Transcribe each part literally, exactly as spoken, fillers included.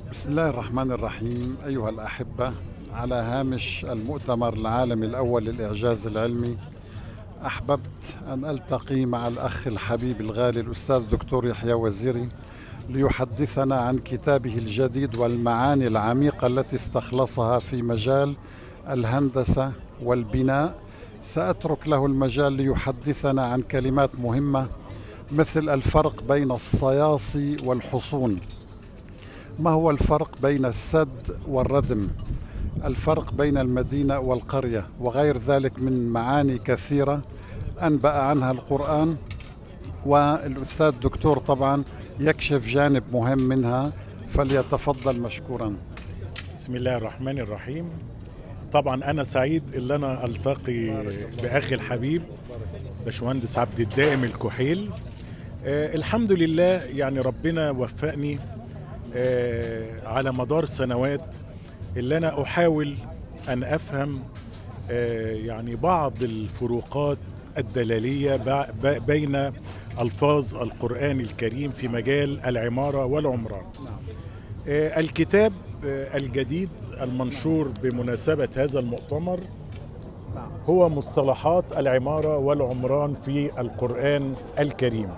بسم الله الرحمن الرحيم. أيها الأحبة، على هامش المؤتمر العالمي الأول للإعجاز العلمي، أحببت أن ألتقي مع الأخ الحبيب الغالي الأستاذ الدكتور يحيى وزيري ليحدثنا عن كتابه الجديد والمعاني العميقة التي استخلصها في مجال الهندسة والبناء. سأترك له المجال ليحدثنا عن كلمات مهمة مثل الفرق بين الصياصي والحصون، ما هو الفرق بين السد والردم، الفرق بين المدينة والقرية، وغير ذلك من معاني كثيرة أنبأ عنها القرآن، والأستاذ الدكتور طبعا يكشف جانب مهم منها، فليتفضل مشكورا. بسم الله الرحمن الرحيم. طبعا أنا سعيد اللي أنا ألتقي بأخي الحبيب باشمهندس عبد الدائم الكحيل. آه الحمد لله، يعني ربنا وفقني آه على مدار سنوات اللي أنا أحاول أن أفهم آه يعني بعض الفروقات الدلالية بين ألفاظ القرآن الكريم في مجال العمارة والعمران. آه الكتاب آه الجديد المنشور بمناسبة هذا المؤتمر هو مصطلحات العمارة والعمران في القرآن الكريم.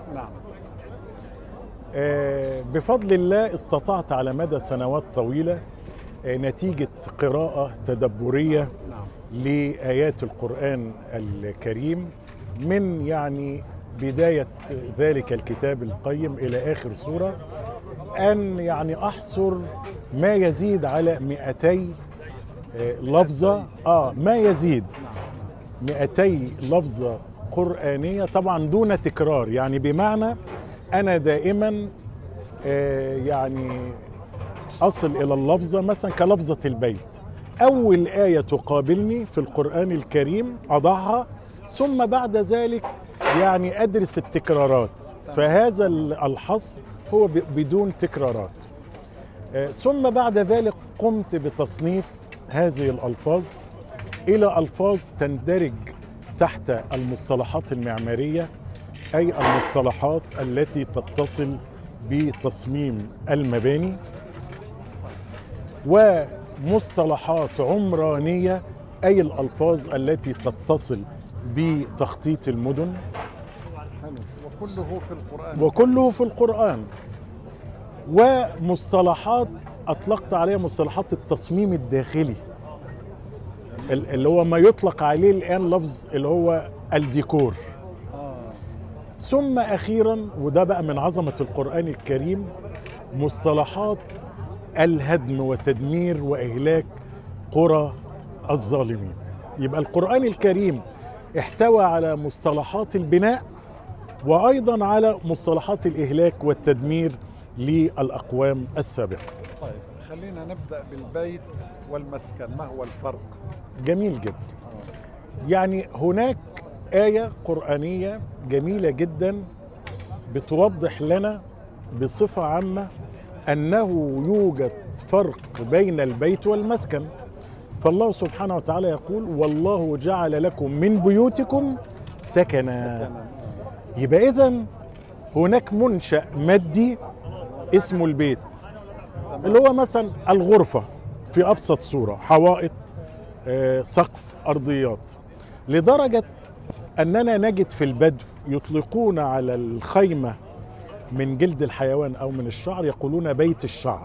آه بفضل الله استطعت على مدى سنوات طويلة آه نتيجة قراءة تدبرية لآيات القرآن الكريم من يعني بداية ذلك الكتاب القيم إلى آخر سورة، أن يعني أحصر ما يزيد على مئتي لفظة آه ما يزيد مئتي لفظة قرآنية، طبعا دون تكرار. يعني بمعنى أنا دائما آه يعني أصل إلى اللفظة، مثلا كلفظة البيت، أول آية تقابلني في القرآن الكريم أضعها، ثم بعد ذلك يعني أدرس التكرارات، فهذا الحصر هو بدون تكرارات. آه ثم بعد ذلك قمت بتصنيف هذه الألفاظ إلى ألفاظ تندرج تحت المصطلحات المعمارية، أي المصطلحات التي تتصل بتصميم المباني، ومصطلحات عمرانية أي الألفاظ التي تتصل بتخطيط المدن، وكله في القرآن وكله في القرآن. ومصطلحات أطلقت عليها مصطلحات التصميم الداخلي، اللي هو ما يطلق عليه الآن لفظ اللي هو الديكور. ثم أخيرا، وده بقى من عظمة القرآن الكريم، مصطلحات الهدم وتدمير وإهلاك قرى الظالمين. يبقى القرآن الكريم احتوى على مصطلحات البناء وأيضا على مصطلحات الإهلاك والتدمير للأقوام السابقة. طيب، خلينا نبدأ بالبيت والمسكن، ما هو الفرق؟ جميل جدا. يعني هناك آية قرآنية جميلة جدا بتوضح لنا بصفة عامة أنه يوجد فرق بين البيت والمسكن. فالله سبحانه وتعالى يقول: والله جعل لكم من بيوتكم سكنا. يبقى إذن هناك منشأ مادي اسمه البيت، اللي هو مثلا الغرفة في أبسط صورة، حوائط، آه، سقف، أرضيات، لدرجة أننا نجد في البدو يطلقون على الخيمة من جلد الحيوان أو من الشعر يقولون بيت الشعر.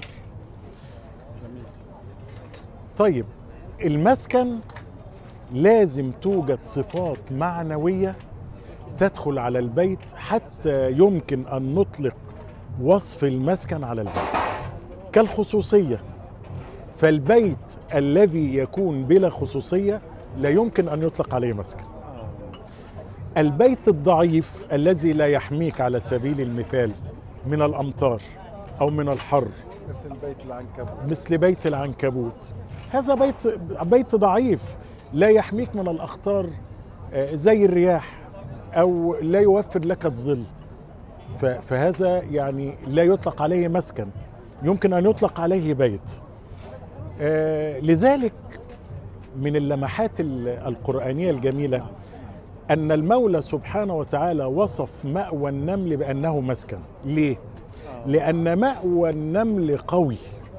طيب، المسكن لازم توجد صفات معنوية تدخل على البيت حتى يمكن أن نطلق وصف المسكن على البيت، كالخصوصية. فالبيت الذي يكون بلا خصوصية لا يمكن أن يطلق عليه مسكن. البيت الضعيف الذي لا يحميك على سبيل المثال من الأمطار أو من الحر، مثل بيت العنكبوت مثل بيت العنكبوت، هذا بيت بيت ضعيف لا يحميك من الأخطار زي الرياح، أو لا يوفر لك الظل، فهذا يعني لا يطلق عليه مسكن، يمكن أن يطلق عليه بيت. لذلك من اللمحات القرآنية الجميلة أن المولى سبحانه وتعالى وصف مأوى النمل بأنه مسكن. ليه؟ لأن مأوى النمل قوي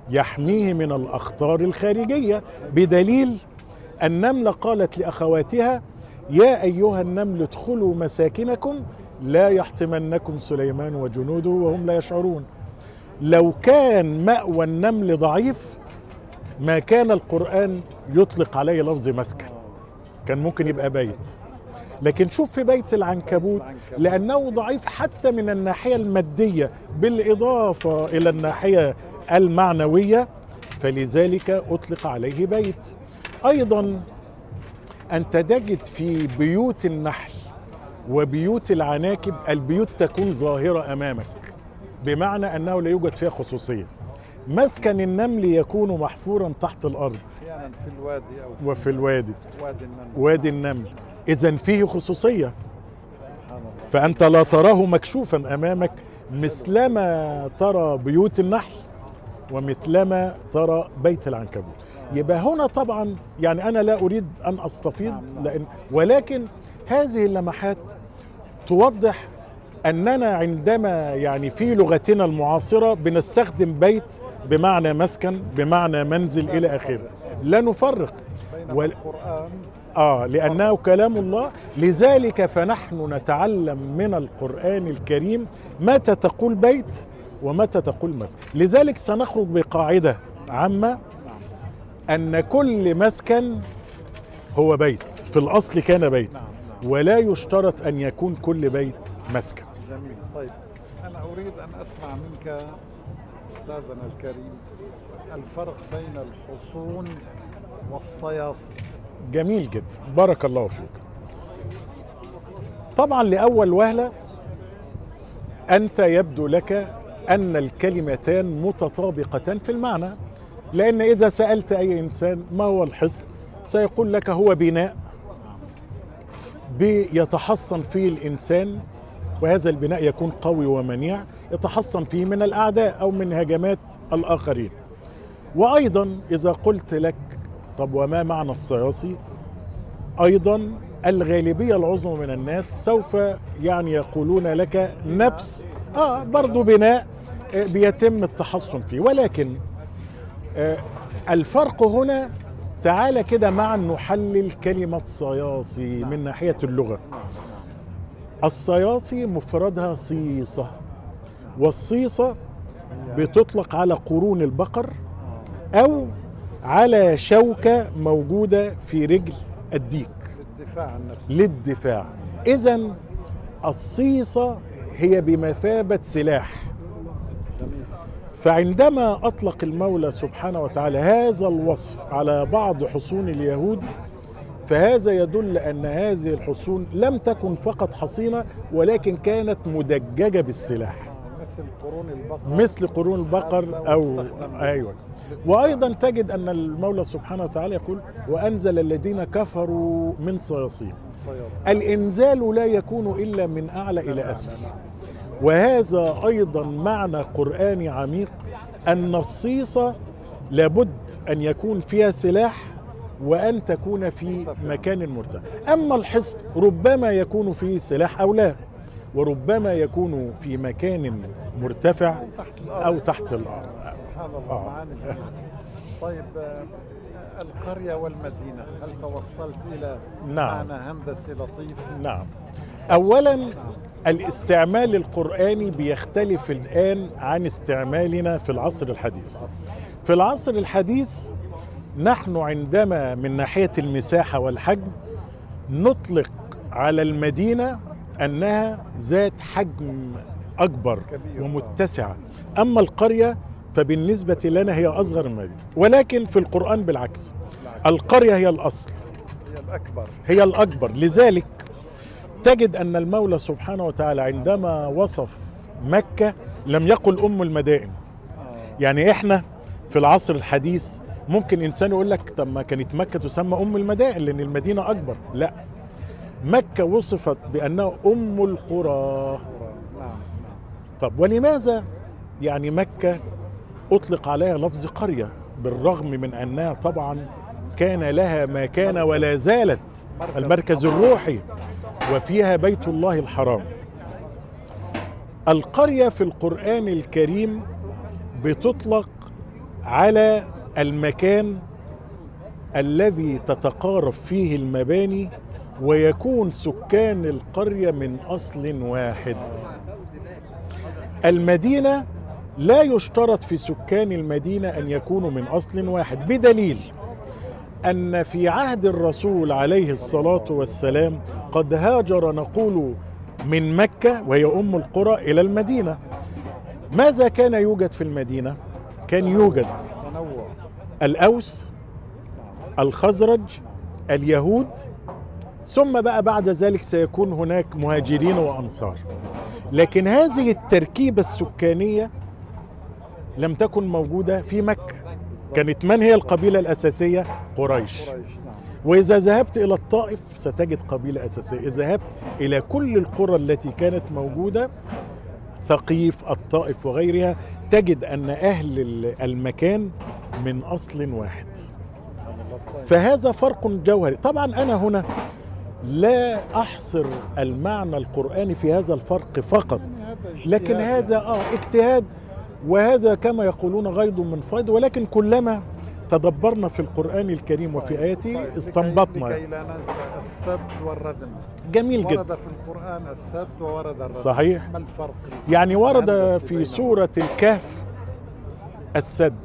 يحميه من الأخطار الخارجية، بدليل النملة قالت لأخواتها يا أيها النمل ادخلوا مساكنكم لا يحطمنكم سليمان وجنوده وهم لا يشعرون. لو كان مأوى النمل ضعيف ما كان القرآن يطلق عليه لفظ مسكن، كان ممكن يبقى بيت. لكن شوف في بيت العنكبوت لأنه ضعيف حتى من الناحية المادية بالإضافة إلى الناحية المعنوية، فلذلك أطلق عليه بيت. أيضا أنت تجد في بيوت النحل وبيوت العناكب البيوت تكون ظاهرة أمامك، بمعنى أنه لا يوجد فيها خصوصية. مسكن النمل يكون محفورا تحت الأرض أحيانا في الوادي أو وفي الوادي وادي النمل, وادي النمل. إذن فيه خصوصية، سبحان الله. فأنت لا تراه مكشوفا أمامك مثلما ترى بيوت النحل ومثلما ترى بيت العنكبوت. يبقى هنا طبعا يعني أنا لا أريد أن أستفيض لأن، ولكن هذه اللمحات توضح أننا عندما يعني في لغتنا المعاصرة بنستخدم بيت بمعنى مسكن بمعنى منزل إلى آخره، لا نفرق بين وال... القرآن آه لأنه كلام الله. لذلك فنحن نتعلم من القرآن الكريم متى تقول بيت ومتى تقول مسكن. لذلك سنخرج بقاعدة عامة أن كل مسكن هو بيت، في الأصل كان بيت، ولا يشترط أن يكون كل بيت مسكن. جميل. طيب أنا أريد أن أسمع منك أستاذنا الكريم الفرق بين الحصون والصياصي. جميل جدا، بارك الله فيك. طبعا لأول وهلة أنت يبدو لك أن الكلمتان متطابقتان في المعنى، لأن إذا سألت أي إنسان ما هو الحصن سيقول لك هو بناء بيتحصن فيه الإنسان، وهذا البناء يكون قوي ومنيع يتحصن فيه من الأعداء أو من هجمات الآخرين. وأيضا إذا قلت لك طب وما معنى الصياصي، أيضا الغالبية العظمى من الناس سوف يعني يقولون لك نفس آه برضو بناء بيتم التحصن فيه. ولكن آه الفرق هنا، تعال كده معا نحلل كلمة صياصي من ناحية اللغة. الصياصي مفردها صيصة، والصيصة بتطلق على قرون البقر أو على شوكة موجودة في رجل الديك للدفاع عن نفسه. للدفاع. إذن الصيصة هي بمثابة سلاح. جميل. فعندما أطلق المولى سبحانه وتعالى هذا الوصف على بعض حصون اليهود، فهذا يدل أن هذه الحصون لم تكن فقط حصينة ولكن كانت مدججة بالسلاح، مثل قرون البقر مثل قرون البقر أو أيوة. وأيضا تجد أن المولى سبحانه وتعالى يقول وأنزل الذين كفروا من صياصيهم. الإنزال لا يكون إلا من أعلى إلى أسفل. وهذا أيضا معنى قرآني عميق، أن الصيصة لابد أن يكون فيها سلاح وأن تكون في مكان مرتفع. أما الحصن ربما يكون فيه سلاح أو لا، وربما يكون في مكان مرتفع أو تحت الأرض. سبحان الله. معاني جميلة. طيب القرية والمدينة، هل توصلت إلى نعم. معنى هندسي لطيف؟ نعم. أولا نعم. الاستعمال القرآني بيختلف الآن عن استعمالنا في العصر الحديث. في العصر الحديث نحن عندما من ناحية المساحة والحجم نطلق على المدينة أنها ذات حجم أكبر ومتسعة، أما القرية فبالنسبة لنا هي أصغر المدينة. ولكن في القرآن بالعكس، القرية هي الأصل، هي الأكبر هي الأكبر. لذلك تجد أن المولى سبحانه وتعالى عندما وصف مكة لم يقل أم المدائن. يعني إحنا في العصر الحديث ممكن إنسان يقول لك طب ما كانت مكة تسمى أم المدائن لأن المدينة أكبر. لا، مكة وصفت بأنها أم القرى. طب ولماذا يعني مكة أطلق عليها لفظ قرية بالرغم من أنها طبعا كان لها ما كان ولا زالت المركز الروحي وفيها بيت الله الحرام؟ القرية في القرآن الكريم بتطلق على المكان الذي تتقارب فيه المباني ويكون سكان القرية من أصل واحد. المدينة لا يشترط في سكان المدينة أن يكونوا من أصل واحد، بدليل أن في عهد الرسول عليه الصلاة والسلام قد هاجر نقول من مكة وهي أم القرى إلى المدينة. ماذا كان يوجد في المدينة؟ كان يوجد تنوع. الأوس، الخزرج، اليهود، ثم بقى بعد ذلك سيكون هناك مهاجرين وأنصار. لكن هذه التركيبة السكانية لم تكن موجودة في مكة. كانت من هي القبيلة الأساسية؟ قريش. وإذا ذهبت إلى الطائف ستجد قبيلة أساسية. إذا ذهبت إلى كل القرى التي كانت موجودة، ثقيف، الطائف وغيرها، تجد أن أهل المكان من أصل واحد. فهذا فرق جوهري. طبعا أنا هنا لا أحصر المعنى القرآني في هذا الفرق فقط، لكن هذا آه اجتهاد، وهذا كما يقولون غيض من فيض. ولكن كلما تدبرنا في القرآن الكريم وفي آياته استنبطنا. لكي لا ننسى السد والردم. جميل جدا. ورد في القرآن السد وورد الردم. صحيح. ما الفرق؟ يعني ورد في سورة الكهف السد،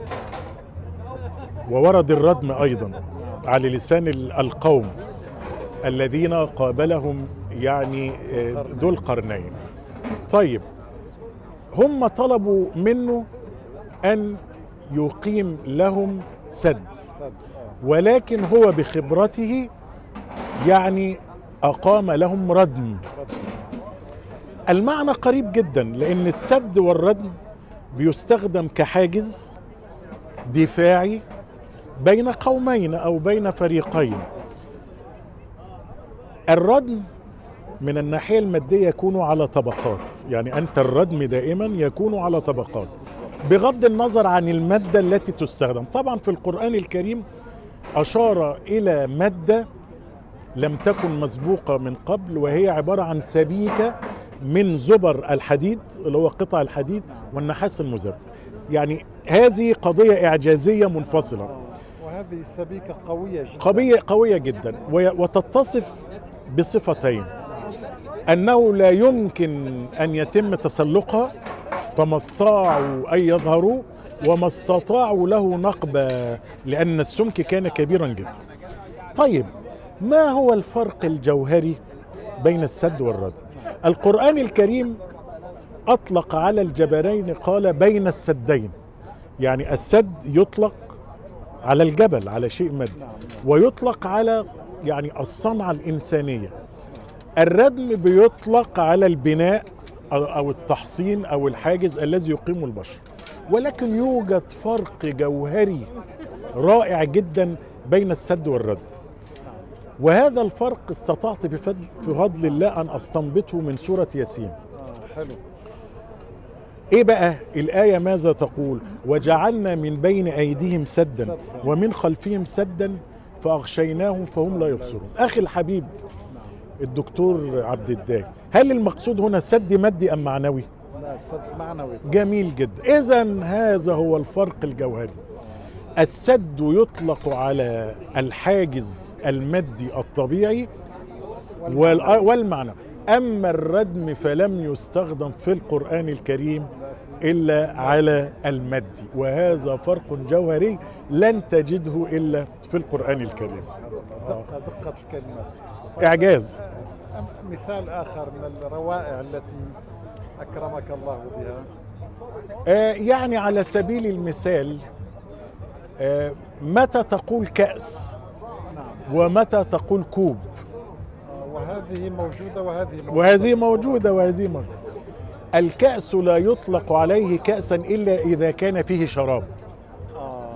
وورد الردم أيضا على لسان القوم الذين قابلهم يعني ذو القرنين. طيب، هم طلبوا منه أن يقيم لهم سد، ولكن هو بخبرته يعني أقام لهم ردم. المعنى قريب جدا، لأن السد والردم بيستخدم كحاجز دفاعي بين قومين أو بين فريقين. الردم من الناحية المادية يكون على طبقات، يعني أنت الردم دائما يكون على طبقات بغض النظر عن المادة التي تستخدم. طبعا في القرآن الكريم أشار إلى مادة لم تكن مسبوقة من قبل، وهي عبارة عن سبيكة من زبر الحديد اللي هو قطع الحديد والنحاس المذاب. يعني هذه قضية إعجازية منفصلة، وهذه السبيكة قوية جدا. قوية قوية جدا، وتتصف بصفتين: أنه لا يمكن أن يتم تسلقها، فما استطاعوا أن يظهروا وما استطاعوا له نقبة، لأن السمك كان كبيرا جدا. طيب، ما هو الفرق الجوهري بين السد والردم؟ القرآن الكريم أطلق على الجبلين، قال بين السدين. يعني السد يطلق على الجبل، على شيء مادي، ويطلق على يعني الصنعة الإنسانية. الردم بيطلق على البناء أو التحصين أو الحاجز الذي يقيم البشر. ولكن يوجد فرق جوهري رائع جدا بين السد والردم، وهذا الفرق استطعت بفضل الله أن أستنبطه من سورة ياسين. حلو. إيه بقى الآية؟ ماذا تقول؟ وجعلنا من بين أيديهم سدا ومن خلفهم سدا فأغشيناهم فهم لا يبصرون. أخي الحبيب الدكتور عبد الداي، هل المقصود هنا سد مادي أم معنوي؟ لا، سد معنوي. جميل جدا. إذن هذا هو الفرق الجوهري. السد يطلق على الحاجز المادي الطبيعي والمعنى، أما الردم فلم يستخدم في القرآن الكريم إلا على المادي، وهذا فرق جوهري لن تجده إلا في القرآن الكريم. دقة دقة الكلمات. إعجاز. مثال آخر من الروائع التي أكرمك الله بها. آه يعني على سبيل المثال، آه متى تقول كأس؟ نعم. ومتى تقول كوب؟ آه وهذه موجودة وهذه موجودة وهذه موجودة وهذه موجودة. الكأس لا يطلق عليه كأسا إلا إذا كان فيه شراب. آه.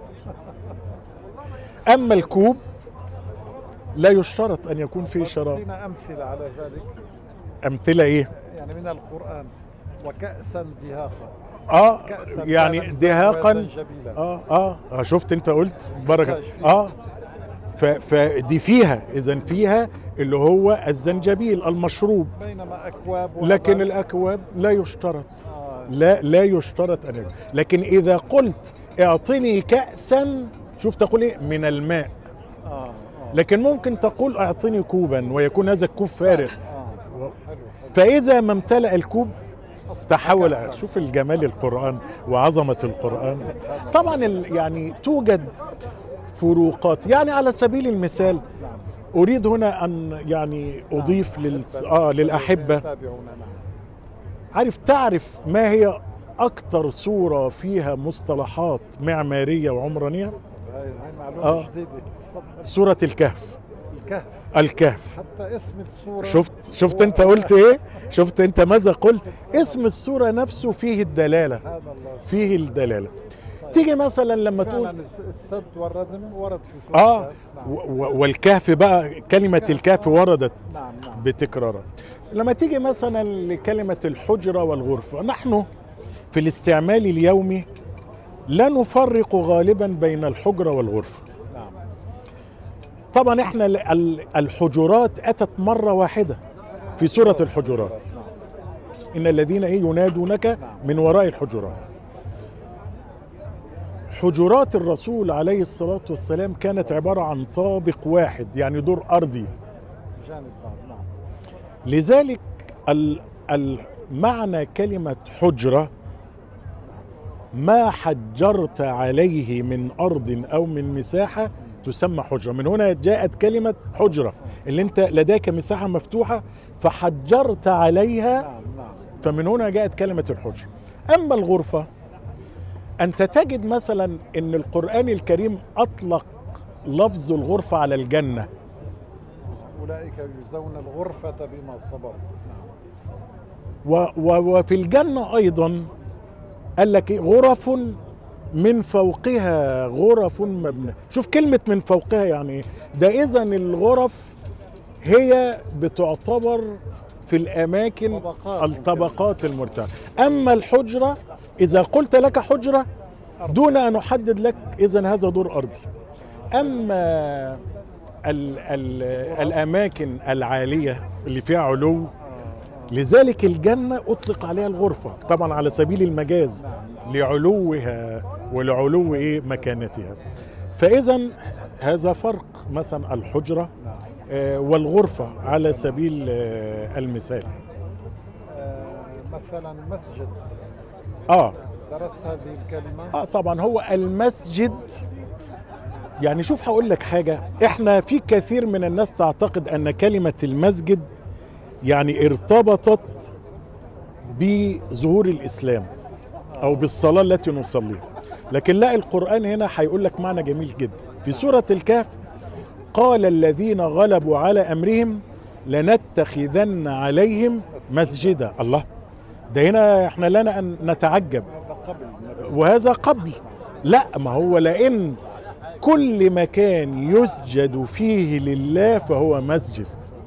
أما الكوب لا يشترط أن يكون فيه شراب. أعطينا أمثلة على ذلك. أمثلة إيه؟ يعني من القرآن. وكأسا دهاقا. آه يعني دهاقا. آه آه شفت أنت قلت بركة. آه فدي فيها، إذن فيها اللي هو الزنجبيل المشروب. بينما أكواب، لكن الأكواب لا يشترط. آه. لا لا يشترط أن يكون. لكن إذا قلت اعطني كأسا، شوف تقول ايه؟ من الماء. اه اه لكن ممكن تقول اعطني كوبا ويكون هذا الكوب فارغ. اه حلو حلو. فإذا ما امتلأ الكوب تحول. كأساً. شوف الجمال القرآن وعظمة القرآن. طبعا ال- يعني توجد فروقات، يعني على سبيل المثال نعم. أريد هنا أن يعني أضيف نعم. لل... آه للأحبة. يتابعونا. نعم. عارف تعرف ما هي أكتر سورة فيها مصطلحات معمارية وعمرانية؟ هاي هاي معلومة آه. جديدة. تفضل. سورة الكهف. الكهف. الكهف. حتى اسم السورة. شفت شفت هو- انت قلت ايه؟ شفت انت ماذا قلت؟ اسم السورة نفسه فيه الدلالة، سبحان الله. فيه الدلالة. تيجي مثلا لما تقول فعلا الس- السد والردم ورد في سورة اه الكهف. نعم. و- و- والكهف بقى، كلمة الكهف وردت نعم نعم. بتكرارها. لما تيجي مثلا لكلمة الحجرة والغرفة، نحن في الاستعمال اليومي لا نفرق غالبا بين الحجرة والغرفة. نعم. طبعا احنا ال- ال- الحجرات اتت مرة واحدة في سورة الحجرات، نعم. ان الذين ايه ينادونك من وراء الحجرات. حجرات الرسول عليه الصلاة والسلام كانت عبارة عن طابق واحد، يعني دور أرضي. جانب بعض. نعم. لذلك ال- المعنى كلمة حجرة ما حجرت عليه من أرض أو من مساحة تسمى حجرة. من هنا جاءت كلمة حجرة، اللي انت لديك مساحة مفتوحة فحجرت عليها، نعم نعم. فمن هنا جاءت كلمة الحجرة. أما الغرفة، أنت تجد مثلا أن القرآن الكريم أطلق لفظ الغرفة على الجنة. أولئك يجزون الغرفة بما صبروا. نعم. و و وفي الجنة أيضا قال لك إيه؟ غرف من فوقها غرف مبنى. شوف كلمة من فوقها يعني إيه؟ ده إذن الغرف هي بتعتبر في الأماكن طبقات. الطبقات المرتفعة. أما الحجرة إذا قلت لك حجرة دون أن أحدد لك، إذن هذا دور أرضي. أما ال ال الأماكن العالية اللي فيها علو، لذلك الجنة أطلق عليها الغرفة طبعا على سبيل المجاز لعلوها ولعلو إيه مكانتها. فإذا هذا فرق مثلا الحجرة آه والغرفة على سبيل آه المثال. آه مثلا مسجد. آه درست هذه الكلمة؟ آه طبعا هو المسجد. يعني شوف هقول لك حاجة، احنا في كثير من الناس تعتقد أن كلمة المسجد يعني ارتبطت بظهور الإسلام أو بالصلاة التي نصليها، لكن لا، القرآن هنا هيقول لك معنى جميل جدا. في سورة الكهف قال الذين غلبوا على أمرهم لنتخذن عليهم مسجدا. الله، ده هنا احنا لنا أن نتعجب، وهذا قبل. لا، ما هو لأن كل مكان يسجد فيه لله فهو مسجد،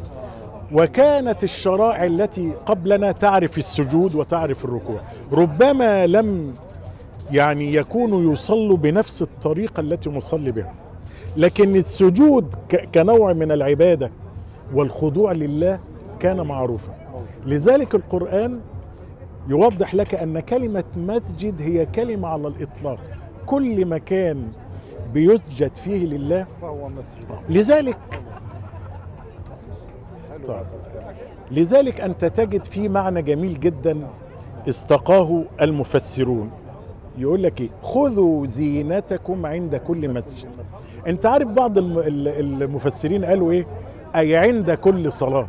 وكانت الشرائع التي قبلنا تعرف السجود وتعرف الركوع، ربما لم يعني يكونوا يصلوا بنفس الطريقة التي نصلي بها، لكن السجود كنوع من العبادة والخضوع لله كان معروفا. لذلك القرآن يوضح لك أن كلمة مسجد هي كلمة على الإطلاق، كل مكان بيسجد فيه لله فهو مسجد. لذلك طيب. لذلك أنت تجد فيه معنى جميل جدا استقاه المفسرون، يقول لك ايه؟ خذوا زينتكم عند كل مسجد. انت عارف بعض المفسرين قالوا ايه؟ اي عند كل صلاة،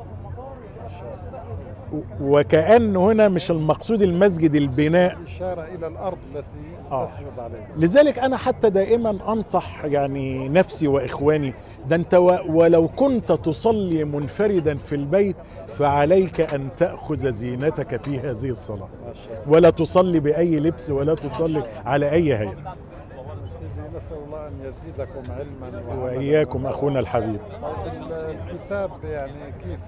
وكأن هنا مش المقصود المسجد البناء، إشارة إلى الأرض التي آه. تسجد عليها. لذلك أنا حتى دائما أنصح يعني نفسي وإخواني، ده أنت ولو كنت تصلي منفردا في البيت فعليك أن تأخذ زينتك في هذه الصلاة، ولا تصلي بأي لبس ولا تصلي على أي هيئة. سيدي نسأل الله أن يزيدكم علما وعملا. وإياكم أخونا الحبيب. الكتاب يعني كيف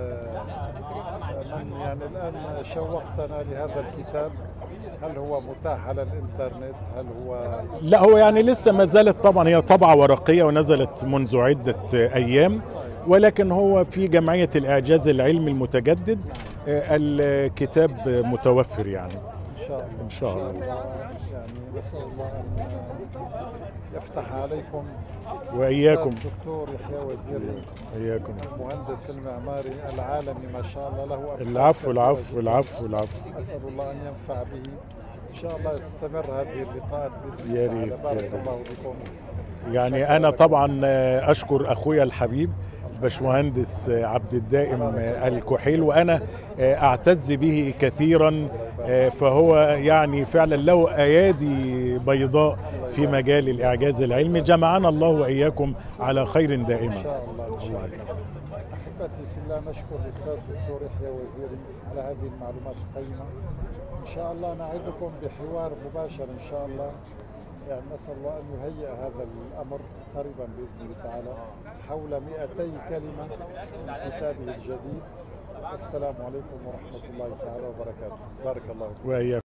من يعني الآن شوقتنا لهذا الكتاب، هل هو متاح على الإنترنت؟ هل هو لا، هو يعني لسه ما زالت طبعا هي طبعة ورقية ونزلت منذ عدة أيام، ولكن هو في جمعية الإعجاز العلمي المتجدد الكتاب متوفر يعني. إن شاء الله إن شاء الله. يعني نسأل الله أن يفتح عليكم. وإياكم. الدكتور يحيى وزيري إياكم. المهندس المعماري العالمي ما شاء الله له أبحاث العفو كثيرة العفو جداً. العفو العفو. أسأل الله أن ينفع به إن شاء الله، تستمر هذه اللقاءات بإذن يا الله. ريت، بارك يا ريت. الله بكم. يعني شكراً أنا لكم. طبعا أشكر أخويا الحبيب باشمهندس عبد الدائم الكحيل، وأنا أعتز به كثيرا، فهو يعني فعلا له أيادي بيضاء في مجال الإعجاز العلمي. جمعنا الله وإياكم على خير إن دائما. شاء الله إن شاء الله. أحبتي في الله، نشكر الأستاذ الدكتور يحيى وزيري على هذه المعلومات القيمة. إن شاء الله نعدكم بحوار مباشر إن شاء الله، يعني نسأل الله أن يهيئ هذا الأمر قريبا بإذن الله تعالى، حول مئتي كلمة من كتابه الجديد. السلام عليكم ورحمة الله تعالى وبركاته. بارك الله فيكم. وإياكم.